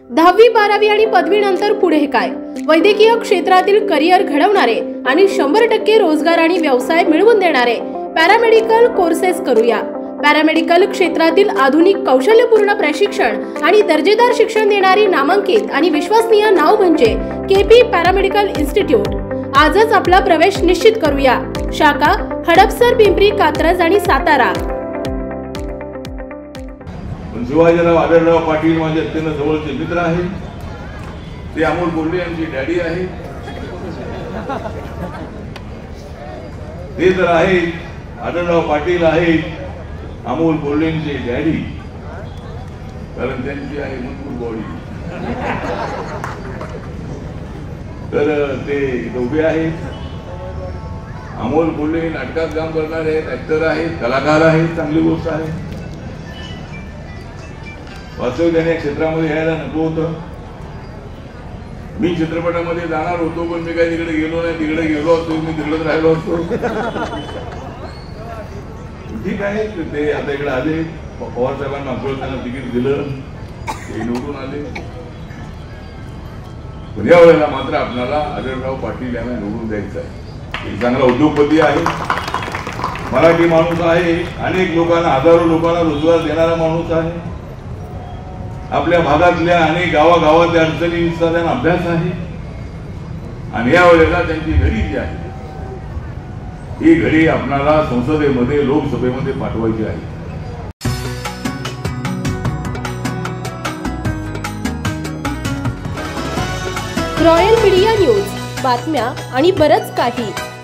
10वी 12वी आणि पदवीनंतर पुढे काय? वैद्यकीय क्षेत्रातील करिअर घडवणारे आणि 100% रोजगार आणि व्यवसाय मिळवून देणारे पॅरामेडिकल कोर्सेस करूया। पॅरामेडिकल क्षेत्रातील आधुनिक कौशल्यपूर्ण प्रशिक्षण आणि दर्जेदार शिक्षण देणारी नामांकित आणि विश्वसनीय नाव म्हणजे केपी पॅरामेडिकल इन्स्टिट्यूट। आजच आपला प्रवेश निश्चित करूया। शाखा हडपसर, पिंपरी, कात्रज आणि सातारा। शिवाजीराव आढळराव पाटील माझे अत्यंत जवळचे मित्र आहेत। ते अमोल बोर्डे यांची डॅडी आहे। ते तर आहे आढळराव पाटील आहे अमोल बोर्डेंचे डॅडी, कारण त्यांची आहे मजबूत बॉडी। तर ते उभे आहेत। अमोल बोर्डे नाटकात काम करणारे आहेत, ऍक्टर आहेत, कलाकार आहेत, चांगली गोष्ट आहे। वास्तविक त्याने क्षेत्रामध्ये यायला नको होतं। मी चित्रपटामध्ये जाणार होतो, पण मी काही तिकडे गेलो नाही। तिकडे गेलो असतो मी तिकडेच राहिलो असतो। ठीक आहे, ते आता इकडे आले। पवार साहेबांना त्यांना तिकीट दिलं, ते निवडून आले। पण या वेळेला मात्र आपल्याला आढळराव पाटील यांना निवडून द्यायचं आहे। एक चांगला उद्योगपती आहे, मराठी माणूस आहे, अनेक लोकांना, हजारो लोकांना रोजगार देणारा माणूस आहे। आपल्या भागातल्या अनेक गावागावातल्या अडचणींचा त्यांना अभ्यास आहे। आणि या वेळेला त्यांची घडी जी आहे ही घडी आपल्याला संसदेमध्ये, लोकसभेमध्ये पाठवायची आहे। रॉयल मीडिया न्यूज, बातम्या आणि बरंच काही।